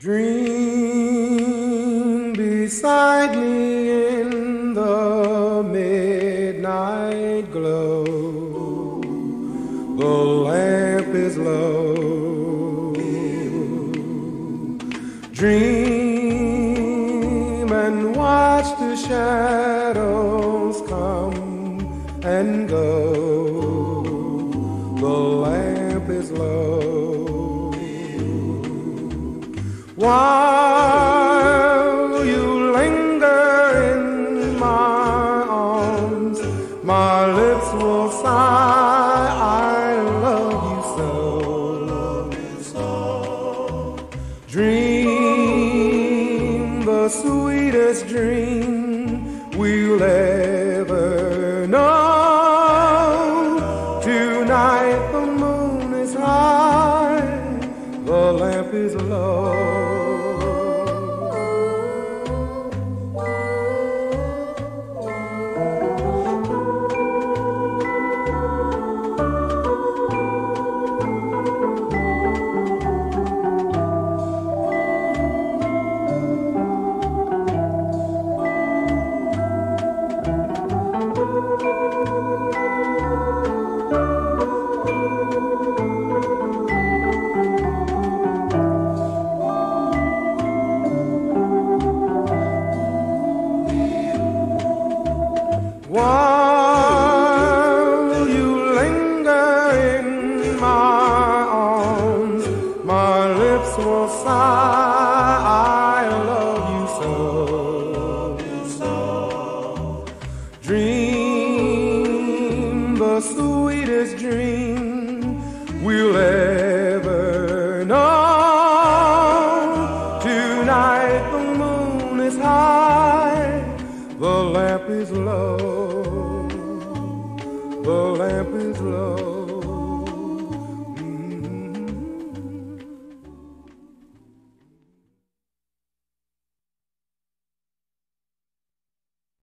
Dream beside me in the midnight glow. The lamp is low. Dream and watch the shadows come and go. The lamp is low. While you linger in my arms, my lips will sigh, I love you so. Dream the sweetest dream we'll ever know. Tonight the moon is high, the lamp is low. While you linger in my arms, my lips will sigh, I love you so. Dream the sweetest dream we'll ever know. Tonight the moon is high, the lamp is low. The lamp is low.